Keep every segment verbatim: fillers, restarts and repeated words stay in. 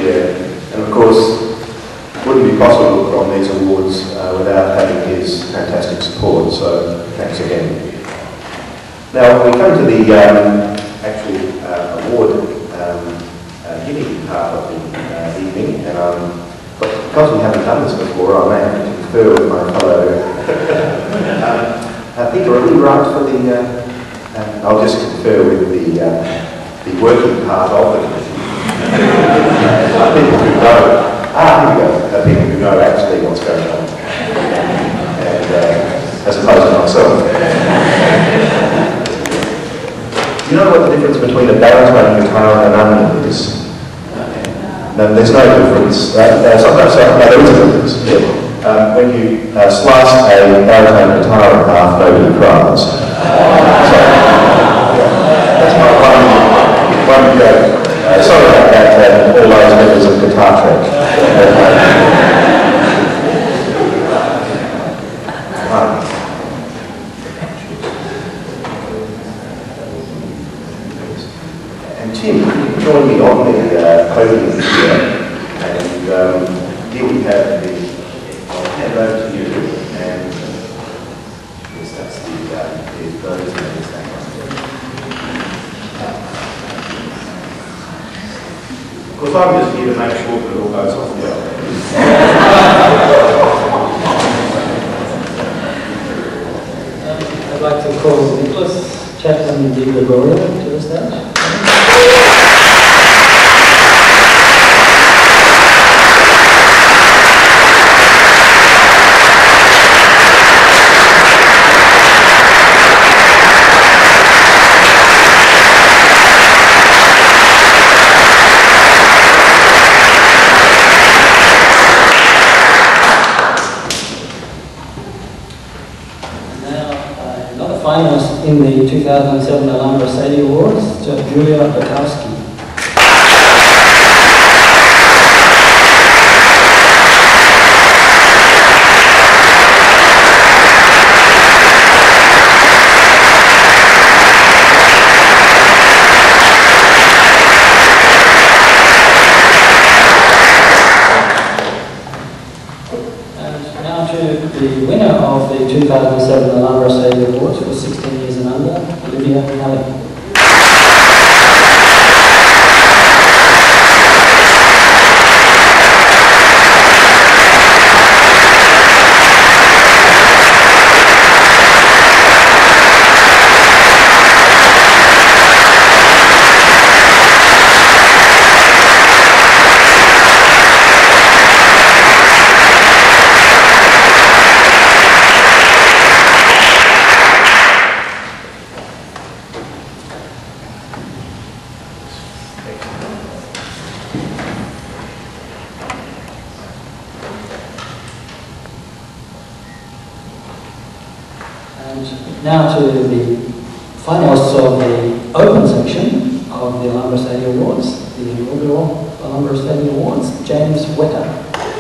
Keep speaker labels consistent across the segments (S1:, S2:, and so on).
S1: year. And of course, it wouldn't be possible to put on these awards uh, without having his fantastic support, so thanks again. Now we come to the um, actual uh, award um, uh, giving part of the uh, evening, and um, but because we haven't done this before, I may have to confer with my fellow um, uh, Peter, are we right for the, uh, uh, I'll just confer with the, uh, the working part of the commission. uh, people who know, ah, here we go, uh, people who know actually what's going on, and, uh, as opposed to myself. You know what the difference between a baritone guitar and an onion is? No, there's no difference. Uh, uh, sometimes, no, there is a difference. Yeah. Um, when you uh, slice a baritone guitar in half, nobody cries. So, yeah, that's my one, one joke. Uh, sorry about that, uh, all those members of Guitar Trek. And Tim, join me on the uh, podium here, and um, here we have the, I'll hand over to you, and yes, that's the, uh, the those names, that one. Of course, I'm just here to make sure that it all goes off well.
S2: um, I'd like to call Nicholas Chaplin de Gregorio to the stage. Finalist in the two thousand seven Alhambra Sadie Awards, Julia Bukowski. And now to the winner of the two thousand seven Alhambra Sadie Awards for sixteen years and under, Olivia Kelly. And now to the finalists of the open section of the Alhambra Sadie Awards, the inaugural Alhambra Sadie Awards, James Wetter.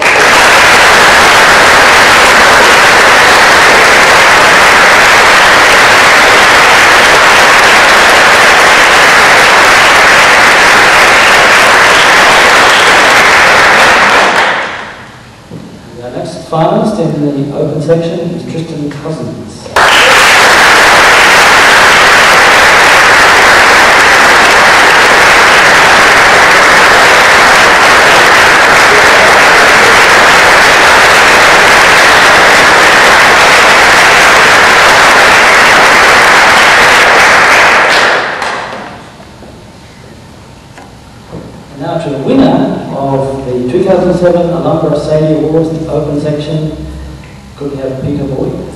S2: The next finalist in the open section is Tristan Cousins. Now to the winner of the two thousand seven Alhambra Sadie Awards, the open section. Could we have Peter Boyd?